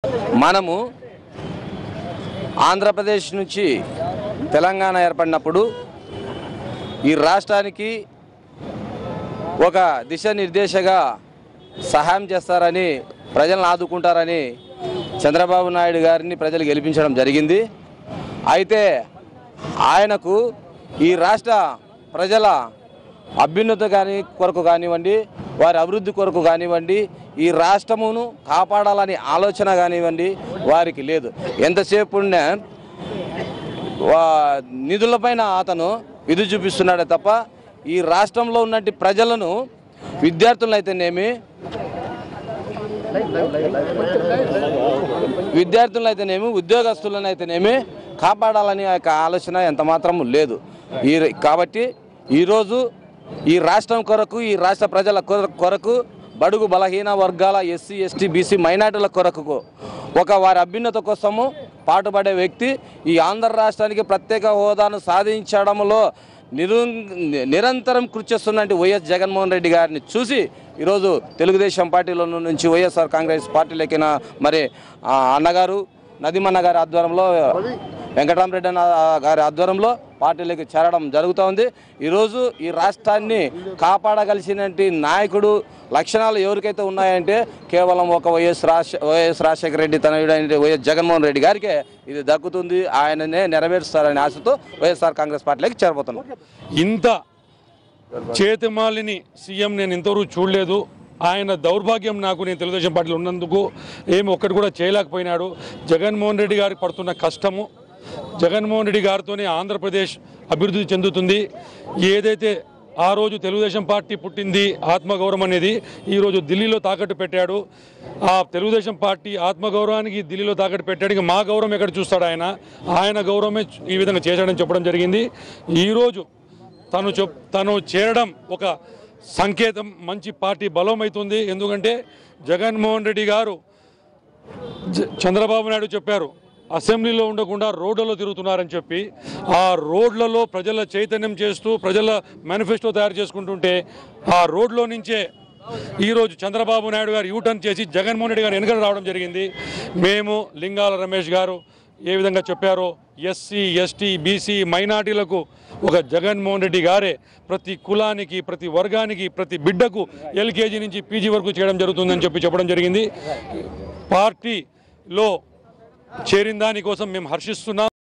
మనము ఆంధ్రప్రదేశ్ నుంచి తెలంగాణ ఏర్పడినప్పుడు ఈ రాష్ట్రానికి ఒక దిశానిర్దేశగా సహాయం చేస్తారని ప్రజలను ఆదుకుంటారని చంద్రబాబు నాయుడు గారిని ప్రజలు గెలిపించడం జరిగింది। అయితే ఆయనకు ఈ రాష్ట్ర ప్రజల అభ్యున్నతి కొరకు కానివ్వండి, వారి అభివృద్ధి కొరకు కానివ్వండి, ఈ రాష్ట్రమును కాపాడాలని ఆలోచన కానివ్వండి వారికి లేదు। ఎంతసేపు నిధులపైన అతను విధి చూపిస్తున్నాడే తప్ప ఈ రాష్ట్రంలో ఉన్నటువంటి ప్రజలను విద్యార్థులైతేనేమి ఉద్యోగస్తులనైతేనేమి కాపాడాలని ఆ యొక్క ఆలోచన ఎంత మాత్రం లేదు। కాబట్టి ఈరోజు ఈ రాష్ట్రం కొరకు, ఈ రాష్ట్ర ప్రజల కొరకు, బడుగు బలహీన వర్గాల ఎస్సీ ఎస్టీ బీసీ మైనార్టీల కొరకు వారి అభ్యున్నత కోసము పాటుపడే వ్యక్తి ఈ ఆంధ్ర రాష్ట్రానికి ప్రత్యేక హోదాను సాధించడంలో నిరంతరం కృషి చేస్తున్నటువంటి వైఎస్ జగన్మోహన్ రెడ్డి గారిని చూసి ఈరోజు తెలుగుదేశం పార్టీలో నుంచి వైఎస్ఆర్ కాంగ్రెస్ పార్టీలకిన మరి అన్నగారు నదిమన్న గారి ఆధ్వర్యంలో, వెంకటరామరెడ్డి అన్న గారి ఆధ్వర్యంలో పార్టీలోకి చేరడం జరుగుతూ ఉంది। ఈరోజు ఈ రాష్ట్రాన్ని కాపాడగలిసినటువంటి నాయకుడు లక్షణాలు ఎవరికైతే ఉన్నాయంటే కేవలం ఒక వైఎస్ రాజశేఖర రెడ్డి తనయుడైన వైఎస్ జగన్మోహన్ రెడ్డి గారికే ఇది దక్కుతుంది। ఆయననే నెరవేరుస్తారనే ఆశతో వైఎస్ఆర్ కాంగ్రెస్ పార్టీలోకి చేరబోతున్నాం। ఇంత చేతిమాలిని సీఎం నేను ఇంతవరకు చూడలేదు। ఆయన దౌర్భాగ్యం నాకు, నేను తెలుగుదేశం పార్టీలో ఉన్నందుకు ఏమి ఒక్కటి కూడా చేయలేకపోయినాడు। జగన్మోహన్ రెడ్డి గారికి పడుతున్న కష్టము, జగన్మోహన్ రెడ్డి గారితోనే ఆంధ్రప్రదేశ్ అభివృద్ధి చెందుతుంది। ఏదైతే ఆ రోజు తెలుగుదేశం పార్టీ పుట్టింది ఆత్మగౌరవం అనేది ఈరోజు ఢిల్లీలో తాకట్టు పెట్టాడు। ఆ తెలుగుదేశం పార్టీ ఆత్మగౌరవానికి ఢిల్లీలో తాకట్టు పెట్టాడు। ఇంకా మా గౌరవం ఎక్కడ చూస్తాడు ఆయన గౌరవమే ఈ విధంగా చేశాడని చెప్పడం జరిగింది। ఈరోజు తను చేరడం ఒక సంకేతం, మంచి పార్టీ బలమవుతుంది। ఎందుకంటే జగన్మోహన్ రెడ్డి గారు చంద్రబాబు నాయుడు చెప్పారు అసెంబ్లీలో ఉండకుండా రోడ్లలో తిరుగుతున్నారని చెప్పి, ఆ రోడ్లలో ప్రజల చైతన్యం చేస్తూ ప్రజల మేనిఫెస్టో తయారు చేసుకుంటుంటే ఆ రోడ్లో నుంచే ఈరోజు చంద్రబాబు నాయుడు గారు యూటర్న్ చేసి జగన్మోహన్ రెడ్డి గారు వెనుక రావడం జరిగింది। మేము లింగాల రమేష్ గారు ఏ విధంగా చెప్పారో ఎస్సీ ఎస్టీ బీసీ మైనార్టీలకు ఒక జగన్మోహన్ రెడ్డి గారే ప్రతి కులానికి, ప్రతి వర్గానికి, ప్రతి బిడ్డకు ఎల్కేజీ నుంచి పీజీ వరకు చేయడం జరుగుతుందని చెప్పడం జరిగింది। పార్టీలో చేరిన దానికోసం మేము హర్షిస్తున్నాం।